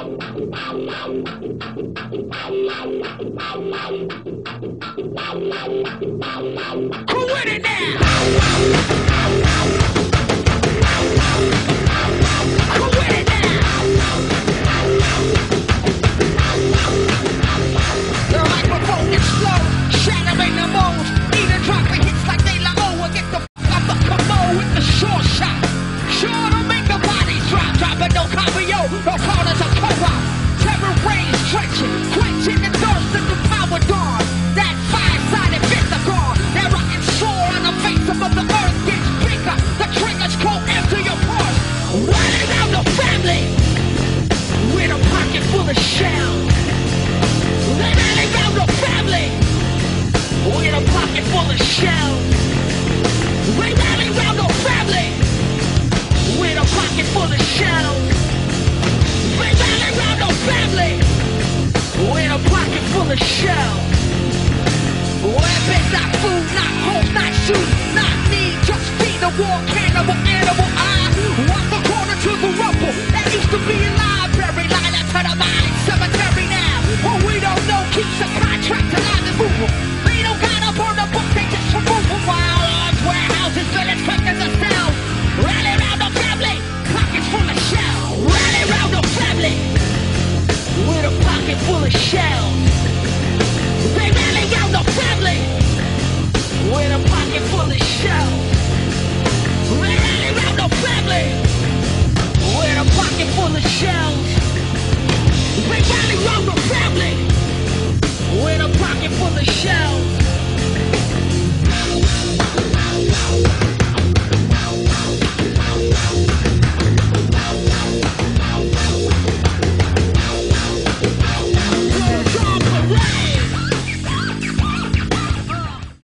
Who with it now? Who with it now? The microphone explodes, shattering the molds. Even dropping hits like they la oh, get the f off the commode with the short shot. Sure to make the bodies drop, dropping no cabrio, no corners of co-op. Terror rains stretching, quenching the thirst of the power dawn. That five-sided pentagon, that rockin' sword on the face of the earth gets bigger. The triggers go empty your pulse. Running around the family with a pocket full of shells. They running around the family with a pocket full of shells. They running around the family with a pocket full of shells. They running around the family with a pocket full of shells. Weapons, not food, not homes, not shoes, not need, just feed the war cannibal animal. I walk the corner to the rumble that used to be a library, line up to the mine cemetery now. What we don't know keeps a contract alive and moving. They don't gotta burn the book, they just remove them. Firearms, warehouses, village cookers and cells. Rally around the family, pockets full of shells. Rally around the family with a pocket full of shells.